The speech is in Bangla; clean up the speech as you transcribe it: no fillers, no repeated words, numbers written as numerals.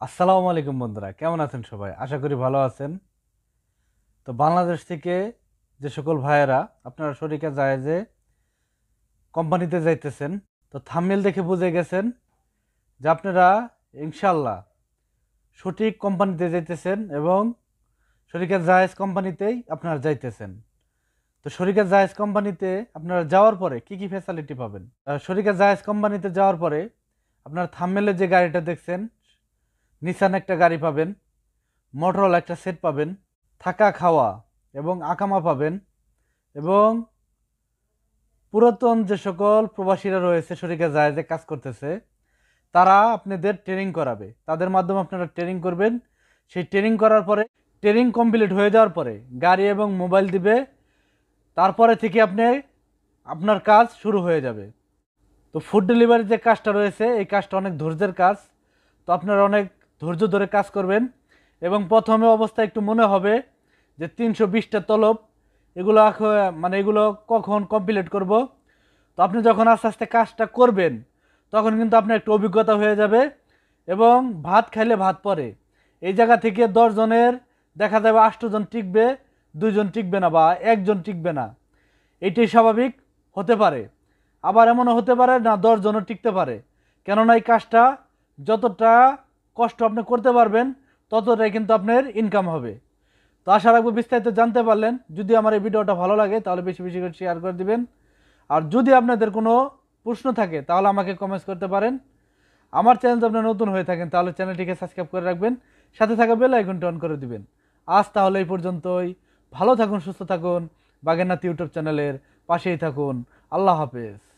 আসসালামু আলাইকুম বন্ধুরা, কেমন আছেন সবাই? আশা করি ভালো আছেন। তো বাংলাদেশ থেকে যে সকল ভাইয়েরা আপনারা শরিকা জায়েজে কোম্পানিতে যাইতেছেন, তো থাম্বনেল দেখে বুঝে গেছেন যে আপনারা ইনশাল্লাহ সঠিক কোম্পানিতে যাইতেছেন এবং শরিকা জায়েজ কোম্পানিতেই আপনারা যাইতেছেন। তো শরিকা জায়েজ কোম্পানিতে আপনারা যাওয়ার পরে কি কি ফ্যাসিলিটি পাবেন? শরিকা জায়েজ কোম্পানিতে যাওয়ার পরে আপনার থাম্বনেলে যে গাড়িটা দেখছেন, নিসান একটা গাড়ি পাবেন, মোটরোলা একটা সেট পাবেন, থাকা খাওয়া এবং আকামা পাবেন এবং পুরাতন যে সকল প্রবাসীরা রয়েছে শরিকা জায়েজে কাজ করতেছে তারা আপনাদের ট্রেনিং করাবে, তাদের মাধ্যমে আপনারা ট্রেনিং করবেন। সেই ট্রেনিং করার পরে ট্রেনিং কমপ্লিট হয়ে যাওয়ার পরে গাড়ি এবং মোবাইল দিবে, তারপরে থেকে আপনার কাজ শুরু হয়ে যাবে। তো ফুড ডেলিভারির যে কাজটা রয়েছে এই কাজটা অনেক ধৈর্যের কাজ। তো আপনারা অনেক ধৈর্য ধরে কাজ করবেন এবং প্রথমে অবস্থায় একটু মনে হবে যে 320টা তলব, এগুলো এগুলো কখন কমপ্লিট করব। তো আপনি যখন আস্তে আস্তে কাজটা করবেন তখন কিন্তু আপনার একটু অভিজ্ঞতা হয়ে যাবে এবং ভাত খাইলে ভাত পড়ে। এই জায়গা থেকে 10 জনের দেখা যাবে 8 জন টিকবে, 2 জন টিকবে না বা 1 জন টিকবে না। এটাই স্বাভাবিক হতে পারে। আবার এমনও হতে পারে না 10 জনও টিকতে পারে। কেননা এই কাজটা যতটা কষ্ট আপনি করতে পারবেন ততটাই কিন্তু আপনার ইনকাম হবে। তো আশা রাখবো বিস্তারিত জানতে পারলেন। যদি আমার এই ভিডিওটা ভালো লাগে তাহলে বেশি বেশি করে শেয়ার করে দিবেন। আর যদি আপনাদের কোনো প্রশ্ন থাকে তাহলে আমাকে কমেন্টস করতে পারেন। আমার চ্যানেল যদি আপনি নতুন হয়ে থাকেন তাহলে চ্যানেলটিকে সাবস্ক্রাইব করে রাখবেন, সাথে থাকা বেল আইকনটি অন করে দিবেন। আজ তাহলে এই পর্যন্তই। ভালো থাকুন, সুস্থ থাকুন, বাগেরনাথ ইউটিউব চ্যানেলের পাশেই থাকুন। আল্লাহ হাফেজ।